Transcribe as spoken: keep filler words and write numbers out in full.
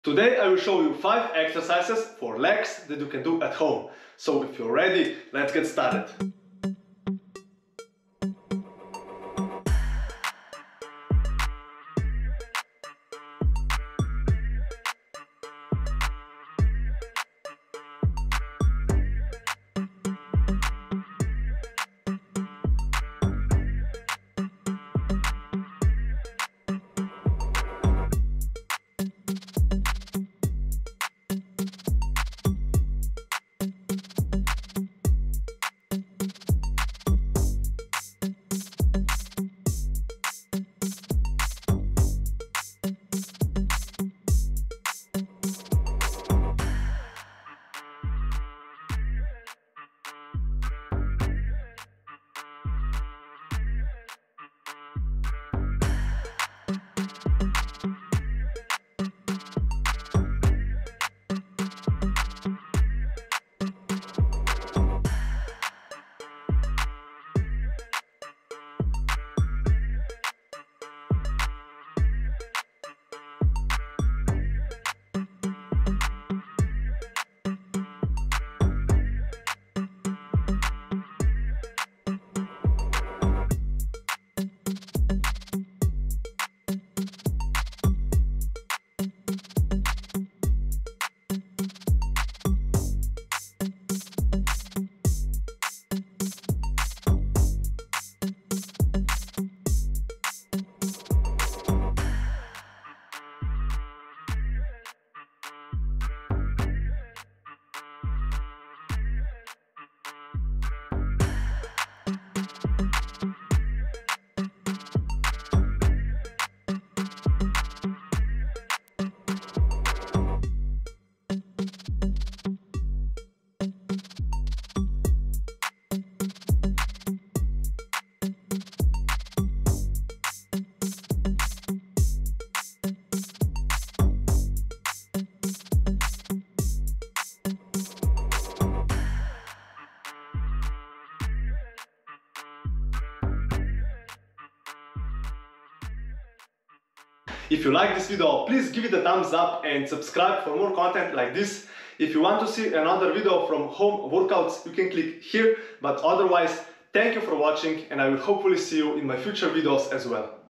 Today I will show you five exercises for legs that you can do at home. So if you're ready, let's get started. If you like this video, please give it a thumbs up and subscribe for more content like this. If you want to see another video from home workouts, you can click here, but otherwise, thank you for watching and I will hopefully see you in my future videos as well.